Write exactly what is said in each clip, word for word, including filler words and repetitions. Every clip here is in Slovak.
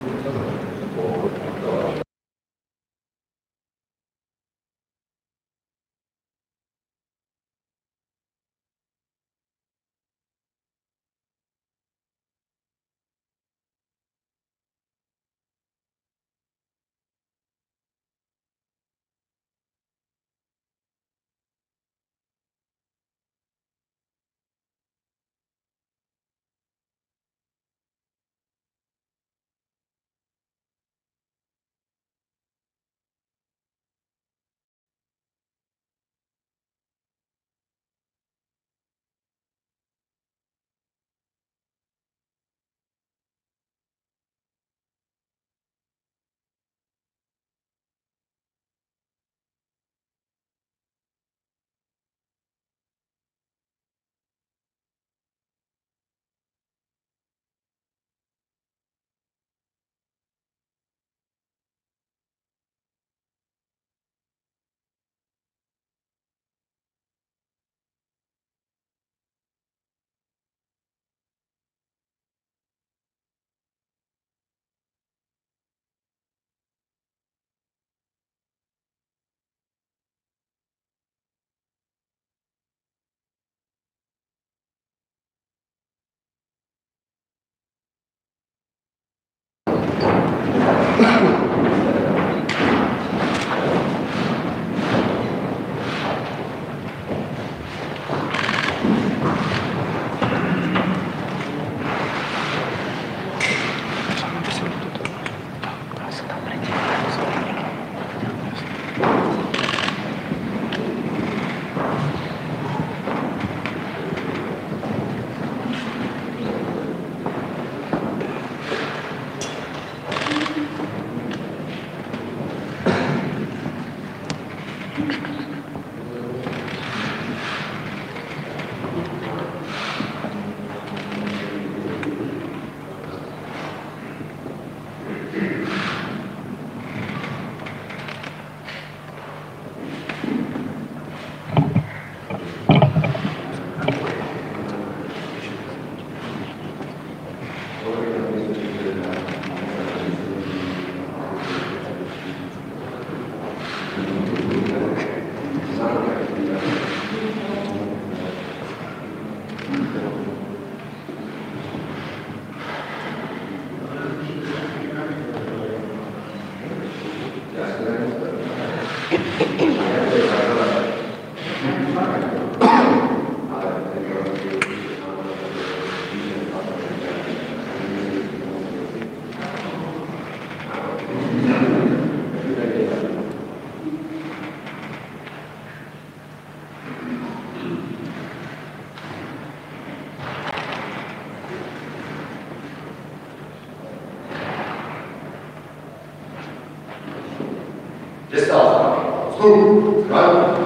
Two, right.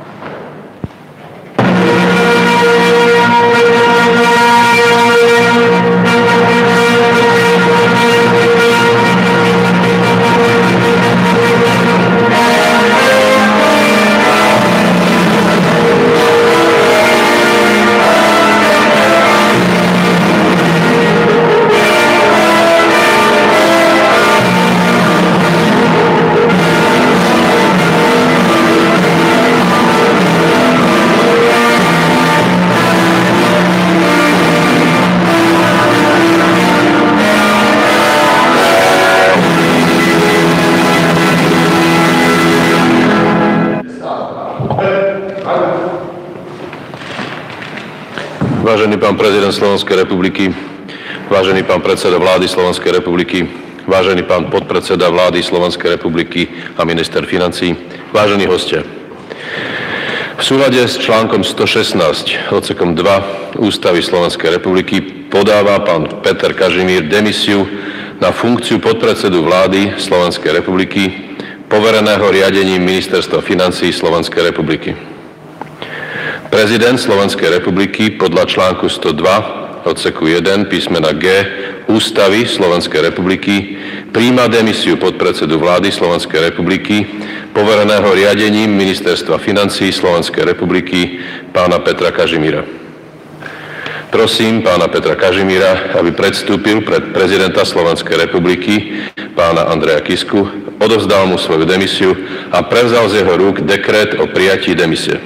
Vážený pán prezident Slovenskej republiky, vážený pán predseda vlády Slovenskej republiky, vážený pán podpredseda vlády Slovenskej republiky a minister financií, vážení hostia. V súlade s článkom stošestnásť odsekom dva Ústavy Slovenskej republiky podáva pán Peter Kažimír demisiu na funkciu podpredsedu vlády Slovenskej republiky, povereného riadením Ministerstva financií Slovenskej republiky. Prezident Slovenskej republiky podľa článku sto dva odseku jeden písmena G Ústavy Slovenskej republiky prijíma demisiu podpredsedu vlády Slovenskej republiky, povereného riadením Ministerstva financií Slovenskej republiky pána Petra Kažimíra. Prosím pána Petra Kažimíra, aby predstúpil pred prezidenta Slovenskej republiky, pána Andreja Kisku, odovzdal mu svoju demisiu a prevzal z jeho rúk dekret o prijatí demisie.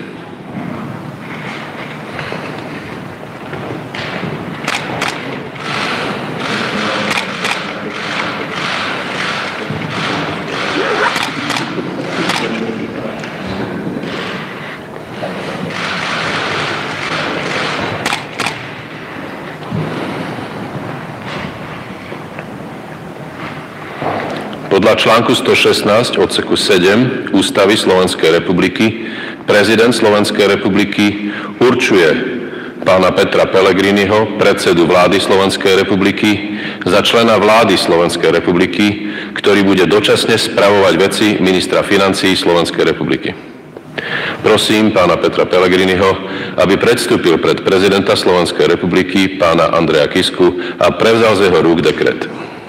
Podľa článku stošestnásť odseku sedem Ústavy Slovenskej republiky prezident Slovenskej republiky určuje pána Petra Pellegriniho, predsedu vlády Slovenskej republiky, za člena vlády Slovenskej republiky, ktorý bude dočasne spravovať veci ministra financií Slovenskej republiky. Prosím pána Petra Pellegriniho, aby predstúpil pred prezidenta Slovenskej republiky, pána Andreja Kisku, a prevzal z jeho rúk dekret.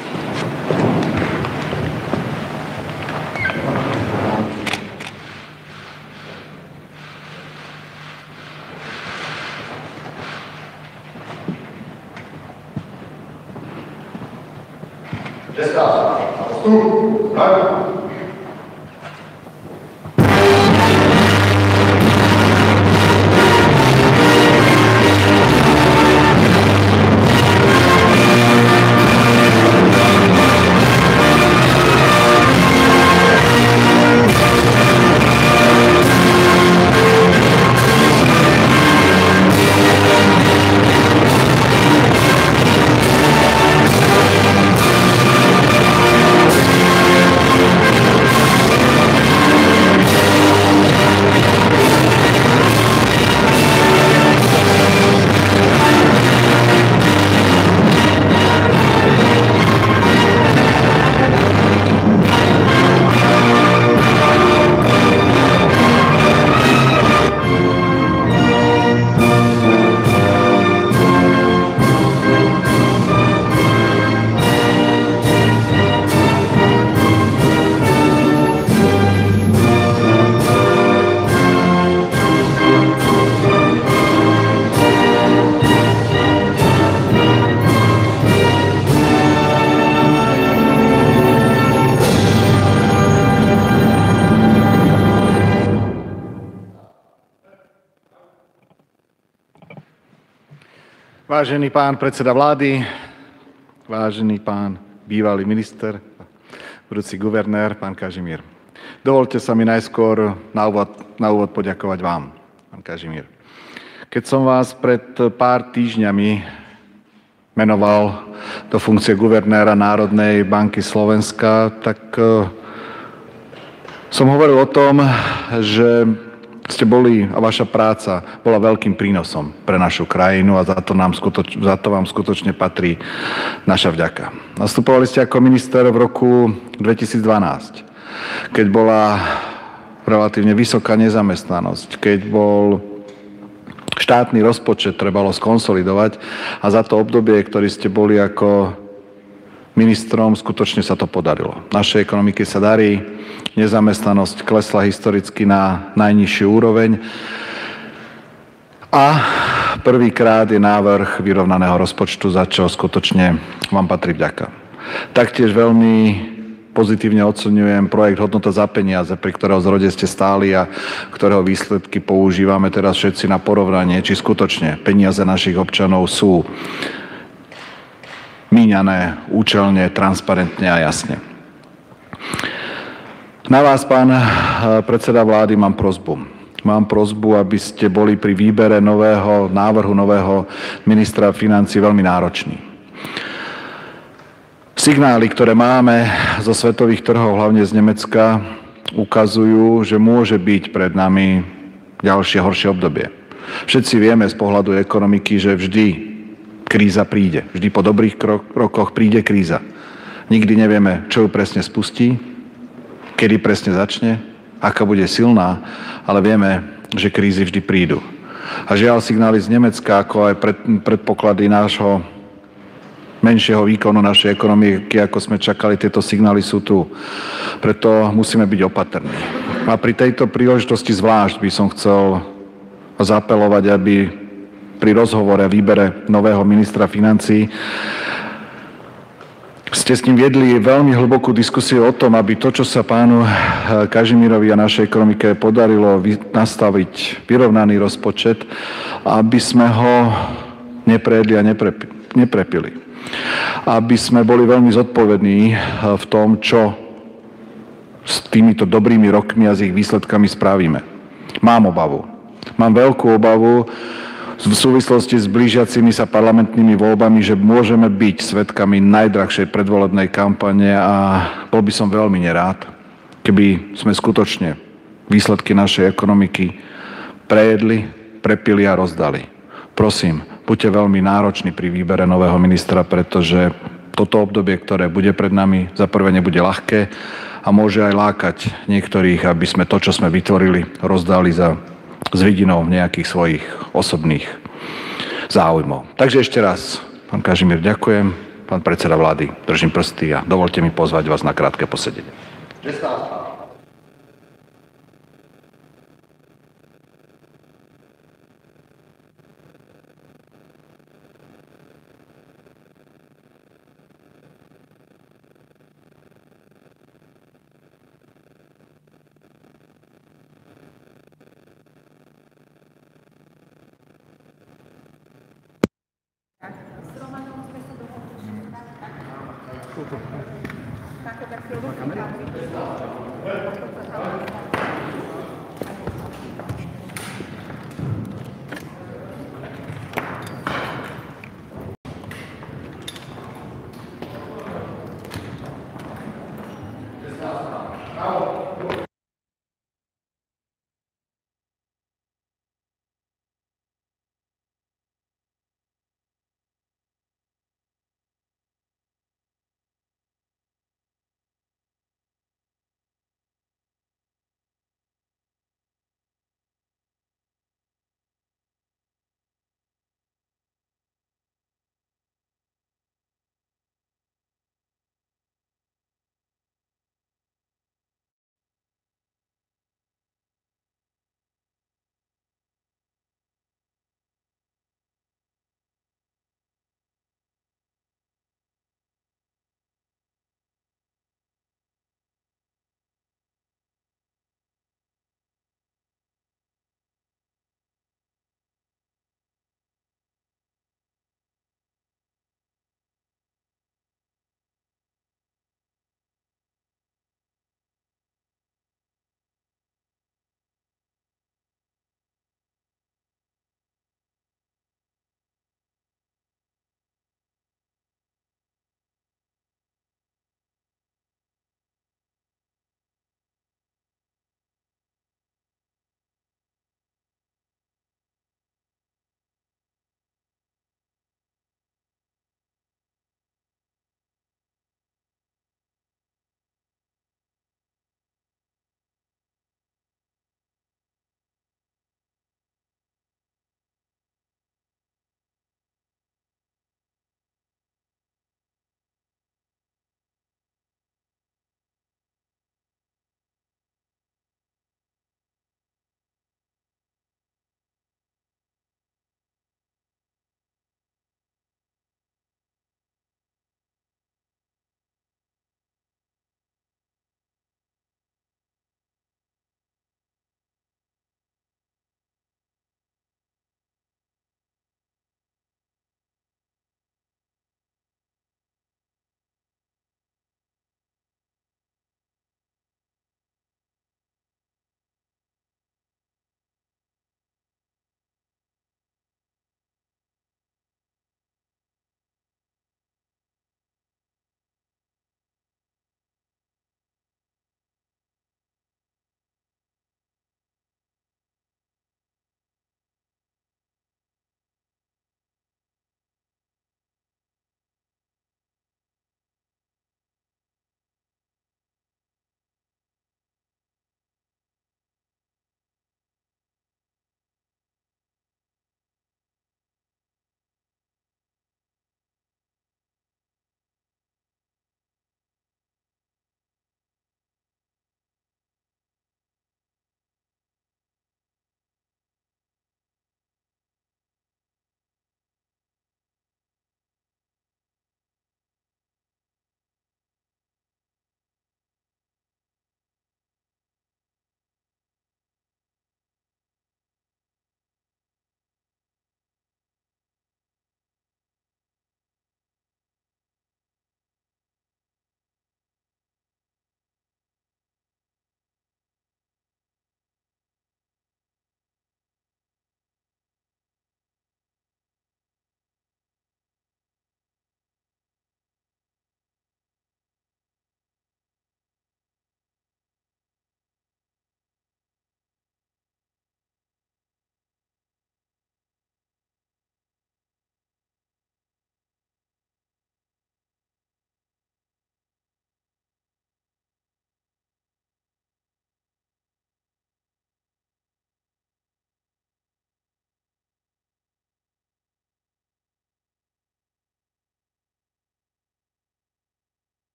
Vážený pán predseda vlády, vážený pán bývalý minister, budúci guvernér, pán Kažimír. Dovolte sa mi najskôr na úvod, na úvod poďakovať vám, pán Kažimír. Keď som vás pred pár týždňami menoval do funkcie guvernéra Národnej banky Slovenska, tak som hovoril o tom, že ste boli a vaša práca bola veľkým prínosom pre našu krajinu a za to, nám skutoč, za to vám skutočne patrí naša vďaka. Nastupovali ste ako minister v roku dvetisícdvanásť, keď bola relatívne vysoká nezamestnanosť, keď bol štátny rozpočet trebalo skonsolidovať a za to obdobie, ktorý ste boli ako ministrom, skutočne sa to podarilo. Našej ekonomike sa darí, nezamestnanosť klesla historicky na najnižšiu úroveň a prvýkrát je návrh vyrovnaného rozpočtu, za čo skutočne vám patrí vďaka. Taktiež veľmi pozitívne oceňujem projekt Hodnota za peniaze, pri ktorého zrode ste stáli a ktorého výsledky používame teraz všetci na porovnanie, či skutočne peniaze našich občanov sú míňané účelne, transparentne a jasne. Na vás, pán predseda vlády, mám prosbu. Mám prosbu, aby ste boli pri výbere nového návrhu nového ministra financií veľmi nároční. Signály, ktoré máme zo svetových trhov, hlavne z Nemecka, ukazujú, že môže byť pred nami ďalšie horšie obdobie. Všetci vieme z pohľadu ekonomiky, že vždy kríza príde. Vždy po dobrých rokoch príde kríza. Nikdy nevieme, čo ju presne spustí, kedy presne začne, aká bude silná, ale vieme, že krízy vždy prídu. A žiaľ, signály z Nemecka, ako aj pred, predpoklady nášho menšieho výkonu našej ekonomiky, ako sme čakali, tieto signály sú tu. Preto musíme byť opatrní. A pri tejto príležitosti zvlášť by som chcel zapelovať, aby pri rozhovore a výbere nového ministra financií ste s ním viedli veľmi hlbokú diskusiu o tom, aby to, čo sa pánu Kažimírovi a našej ekonomike podarilo nastaviť vyrovnaný rozpočet, aby sme ho neprejedli a neprepi- neprepili. Aby sme boli veľmi zodpovední v tom, čo s týmito dobrými rokmi a s ich výsledkami spravíme. Mám obavu. Mám veľkú obavu v súvislosti s blížiacimi sa parlamentnými voľbami, že môžeme byť svedkami najdrahšej predvolebnej kampane a bol by som veľmi nerád, keby sme skutočne výsledky našej ekonomiky prejedli, prepili a rozdali. Prosím, buďte veľmi nároční pri výbere nového ministra, pretože toto obdobie, ktoré bude pred nami, za prvé nebude ľahké a môže aj lákať niektorých, aby sme to, čo sme vytvorili, rozdali za s vidinou nejakých svojich osobných záujmov. Takže ešte raz, pán Kažimír, ďakujem. Pán predseda vlády, držím prsty a dovolte mi pozvať vás na krátke posedenie.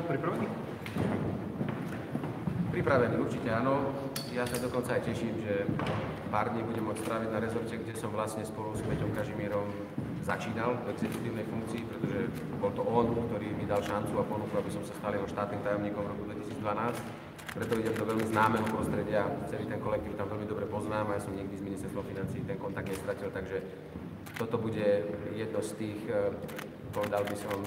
pripravený? Pripravený, určite áno. Ja sa dokonca aj teším, že pár dní budem môcť stráviť na rezorte, kde som vlastne spolu s Peťom Kažimírom začínal v exekutívnej funkcii, pretože bol to on, ktorý mi dal šancu a ponuku, aby som sa stal jeho štátnym tajomníkom v roku dvetisícdvanásť. Preto idem do veľmi známeho prostredia, celý ten kolektív tam veľmi dobre poznám a ja som nikdy s ministerstvom financií ten kontakt nestratil, takže toto bude jedno z tých, povedal by som,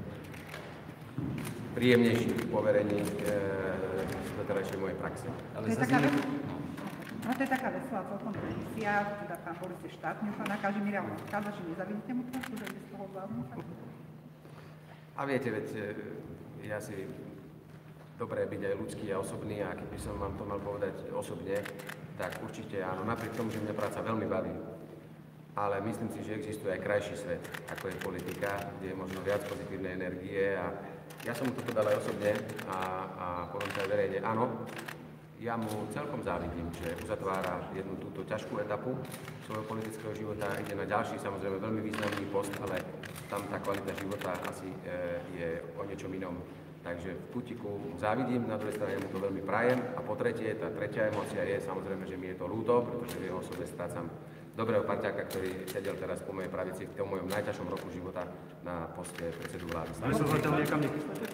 príjemnejších poverení z doterajšej mojej praxe. To je taká, no to je taká veselá celkom tradícia, teda pán Boris je štátny, pána Kažimíra, on skáda, že nezavidíte mu to, že ide z toho vládnu. A viete, veď ja si dobré byť aj ľudský a osobný a keď by som vám to mal povedať osobne, tak určite áno, napriek tomu, že mňa práca veľmi baví. Ale myslím si, že existuje aj krajší svet, ako je politika, kde je možno viac pozitívnej energie a ja som mu to povedal aj osobne a, a poviem to aj verejne. Áno, ja mu celkom závidím, že uzatvára jednu túto ťažkú etapu svojho politického života, ide na ďalší, samozrejme veľmi významný post, ale tam tá kvalita života asi e, je o niečom inom. Takže v kutiku závidím, na druhej strane mu to veľmi prajem a po tretie, tá tretia emócia je samozrejme, že mi je to ľúto, pretože v jeho osobe strácam dobrého parťáka, ktorý sedel teraz po mojej pravici v tom mojom najťažšom roku života na poste predsedu vlády. Ale sa zatiaľ niekam nechystáte?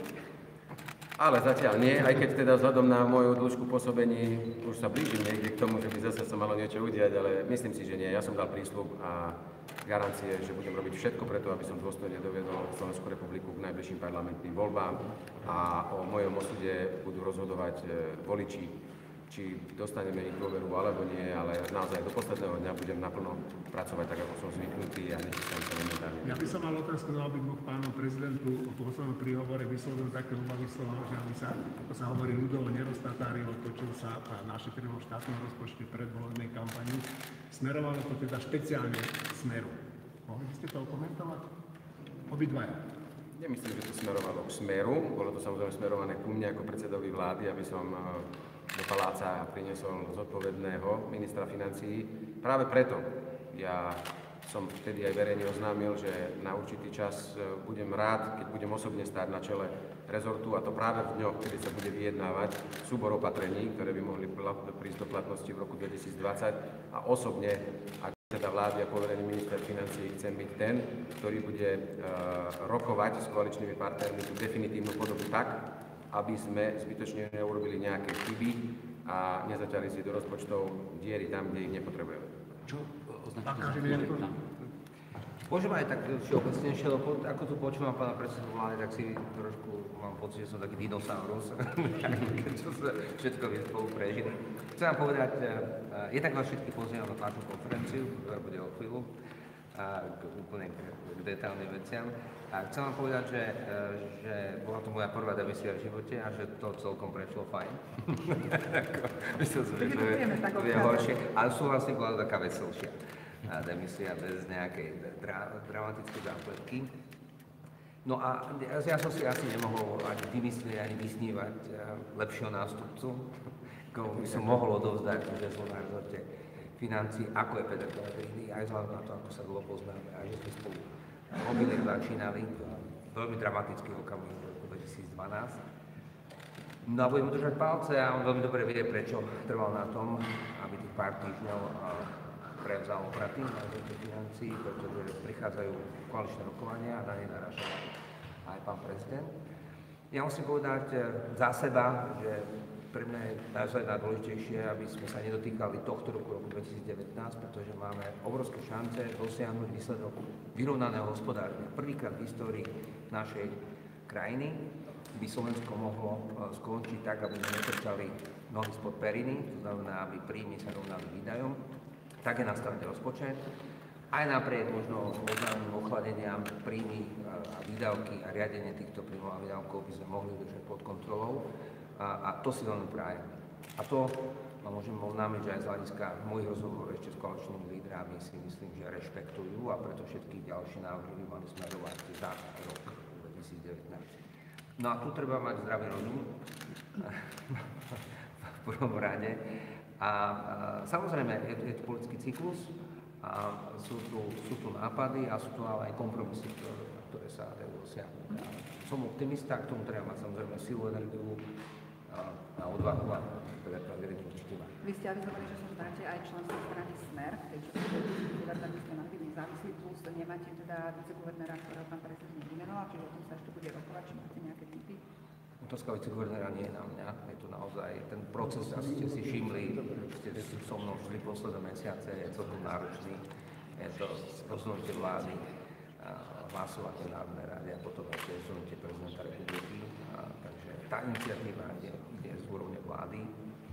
Ale zatiaľ nie, aj keď teda vzhľadom na moju dĺžku pôsobení už sa blížim niekde k tomu, že by zase sa malo niečo udiať, ale myslím si, že nie. Ja som dal prísľub a garancie, že budem robiť všetko preto, aby som dôstojne doviedol Slovenskú republiku k najbližším parlamentným voľbám a o mojom osude budú rozhodovať voliči, či dostaneme ich dôveru alebo nie, ale naozaj do posledného dňa budem naplno pracovať tak, ako som zvyknutý a nechystám sa momentálne. Ja by som mal otázku na obidvoch pánov prezidentu o poslednom príhovore vyslovil také obavy slova, že aby sa, ako sa hovorí ľudovo, neroztatárilo to, čo sa našetrilo v štátnom rozpočte pred volebnej kampani. Smerovalo to teda špeciálne Smeru. Mohli by ste to komentovať? Obidvaja. Nemyslím, že to smerovalo k Smeru. Bolo to samozrejme smerované ku mne ako predsedovi vlády, aby som do paláca priniesol zodpovedného ministra financií. Práve preto ja som vtedy aj verejne oznámil, že na určitý čas budem rád, keď budem osobne stáť na čele rezortu, a to práve v dňoch, kedy sa bude vyjednávať súbor opatrení, ktoré by mohli prísť do platnosti v roku dvetisícdvadsať, a osobne, ako teda vlády a poverený minister financií, chcem byť ten, ktorý bude uh, rokovať s koaličnými partnermi tú definitívnu podobu tak, aby sme zbytočne neurobili nejaké chyby a nezaťali si do rozpočtov diery tam, kde ich nepotrebujeme. Čo označíte za Môžem aj tak všeobecnejšie, lebo ako tu počúvam pána predsedu vlády, tak si trošku mám pocit, že som taký dinosaurus, čo sa všetko vie spolu prežili. Chcem vám povedať, jednak vás všetky pozývam na tlačnú konferenciu, ktorá bude o chvíľu, k úplne k detailným veciam. A chcem vám povedať, že, že bola to moja prvá demisia v živote a že to celkom prešlo fajn. Myslel som, že to je, to je horšie, ale súhlasím, bola taká veselšia demisia bez nejakej dra- dramatickej zápletky. No a ja som si asi nemohol ani vymyslieť, ani vysnívať lepšieho nástupcu, komu by som mohol odovzdať, že som na rezorte financií, ako je Peter Pellegrini, aj vzhľadom na to, ako sa dlho poznáme, a že sme spolu robili, začínali veľmi dramatický okamih v roku dvetisícdvanásť. No a budem mu držať palce a on veľmi dobre vie, prečo trval na tom, aby tých pár týždňov prevzal opraty na rezorte financií, pretože prichádzajú koaličné rokovania a na ne naráža aj pán prezident. Ja musím povedať za seba, že pre mňa je naozaj najdôležitejšie, aby sme sa nedotýkali tohto roku, roku dvetisícdevätnásť, pretože máme obrovské šance dosiahnuť výsledok vyrovnaného hospodárenia. Prvýkrát v histórii našej krajiny by Slovensko mohlo skončiť tak, aby sme netrčali nohy spod periny, to znamená, aby príjmy sa rovnali výdajom. Tak je nastavený rozpočet. Aj napriek možno oznámeným ochladeniam príjmy a výdavky a riadenie týchto príjmov a výdavkov by sme mohli držať pod kontrolou. A, a to si veľmi prajem. A to no, môžem oznámiť, že aj z hľadiska mojich rozhovorov ešte s koaličnými lídrami si myslím, že rešpektujú, a preto všetky ďalšie návrhy by mali smerovať za rok dvetisícdevätnásť. No a tu treba mať zdravý rozum v prvom rade. A, a samozrejme, je, je to politický cyklus A sú tu, sú tu nápady a sú tu ale aj kompromisy, ktoré, ktoré sa dajú dosiahnuť. A som optimista, k tomu treba mať samozrejme silu, energiu a, a odvahu a teda vedenie určite má. Vy ste avizovali, že sa vzdáte aj členstvo strany Smer, keďže guvernér by ste mali byť nezávislý, plus nemáte teda viceguvernéra, ktorého pán prezident vymenoval, čiže o tom sa ešte bude rokovať, či máte nejaké tipy? Otázka viceguvernéra nie je na mňa, je to naozaj ten proces, asi ste si všimli, ste so mnou šli posledné mesiace, je celkom náročný, je to rozhodnutie vlády, hlasovanie v Národnej rade a potom ešte rozhodnutie prezidenta republiky, a, takže tá iniciatíva ide, ide z úrovne vlády.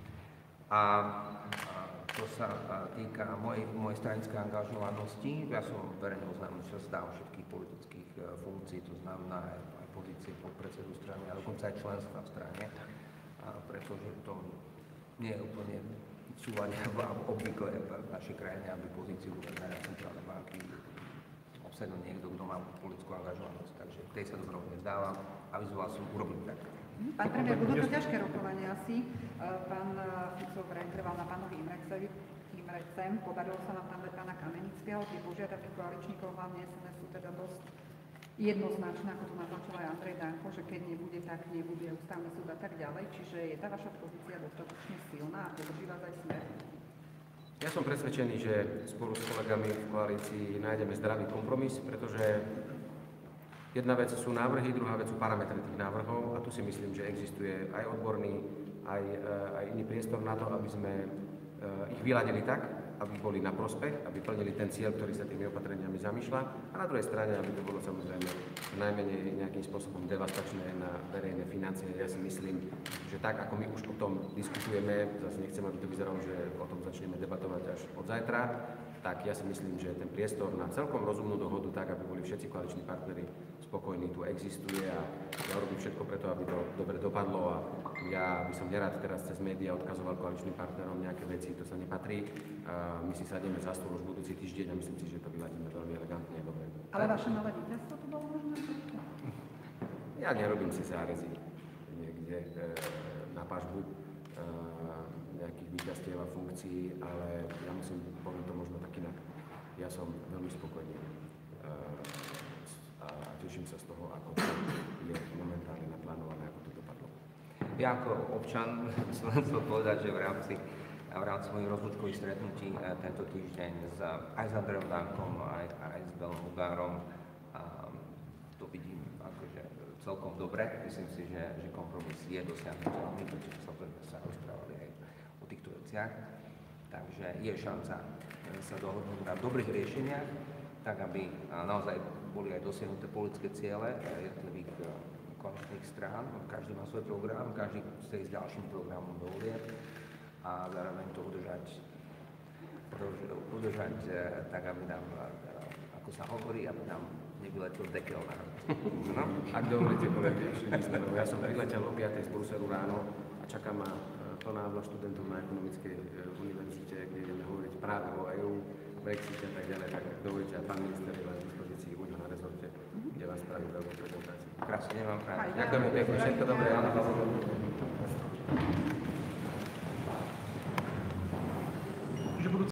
A, a to sa týka mojej, mojej stranickej angažovanosti, ja som verejne oznámil, že sa zdám všetkých politických funkcií, to znamená aj, aj pozície podpredsedu strany a dokonca aj členstva v strane, a pretože to nie je úplne súvanie obvykle v našej krajine, aby pozíciu guvernéra centrálnej banky obsadil niekto, kto má politickú angažovanosť. Takže tej sa dobrovoľne vzdávam, avizoval som, urobím tak. Pán premiér, budú to ťažké rokovanie asi. Pán Fico vraj trval na pánovi Imrecevi, Imrecem, podarilo sa nám tam dať pána Kamenického, tie požiadavky koaličníkov hlavne es en es sú teda dosť jednoznačné, ako to naznačil aj Andrej Danko, že keď nebude, tak nebude ústavný súd a tak ďalej. Čiže je tá vaša pozícia dostatočne silná a podrží vás aj Smer? Ja som presvedčený, že spolu s kolegami v koalícii nájdeme zdravý kompromis, pretože jedna vec sú návrhy, druhá vec sú parametre tých návrhov a tu si myslím, že existuje aj odborný, aj, aj iný priestor na to, aby sme ich vyladili tak, aby boli na prospech, aby plnili ten cieľ, ktorý sa tými opatreniami zamýšľa a na druhej strane, aby to bolo samozrejme najmenej nejakým spôsobom devastačné na verejné financie. Ja si myslím, že tak, ako my už o tom diskutujeme, zase nechcem, aby to vyzeralo, že o tom začneme debatovať až od zajtra, tak ja si myslím, že ten priestor na celkom rozumnú dohodu, tak, aby boli všetci koaliční partneri spokojní, tu existuje a ja robím všetko preto, aby to dobre dopadlo a ja by som nerad teraz cez médiá odkazoval koaličným partnerom nejaké veci, to sa nepatrí. A my si sadneme za stôl už budúci týždeň a myslím si, že to vyladíme veľmi elegantne a dobre. Ale vaše nové víťazstvo to bolo možné? Ja nerobím si zárezy niekde e, na pažbu e, nejakých víťazstiev a funkcií, ale ja musím, poviem to možno tak inak. Ja som veľmi spokojný e, a teším sa z toho, ako to je momentálne naplánované, ako to dopadlo. Ja ako občan som chcel povedať, že v rámci v rámci mojich rozlúčkových stretnutí tento týždeň s, aj s Andrejom Dankom, aj, aj s Belom Ugárom to vidím akože celkom dobre. Myslím si, že, že kompromis je dosiahnuteľný, pretože sa, sa rozprávali aj o týchto veciach. Takže je šanca sa dohodnúť na dobrých riešeniach, tak aby naozaj boli aj dosiahnuté politické ciele jednotlivých koaličných strán. Každý má svoj program, každý chce ísť ďalším programom do volieb a zároveň to udržať, udržať tak, aby nám, ako sa hovorí, aby nám nevyletel dekel na no? Ak dovolíte, kolegy, ja som priletel o piatej z Bruselu ráno a čaká ma plná vla študentov na ekonomickej univerzite, kde ideme hovoriť práve o é ú, Brexite a tak ďalej, tak ak dovolíte, a pán minister je vás v dispozícii u ňa na rezorte, kde vás spraví veľkú prezentáciu. Krásne, nemám práve. Ďakujeme pekne, všetko dobré.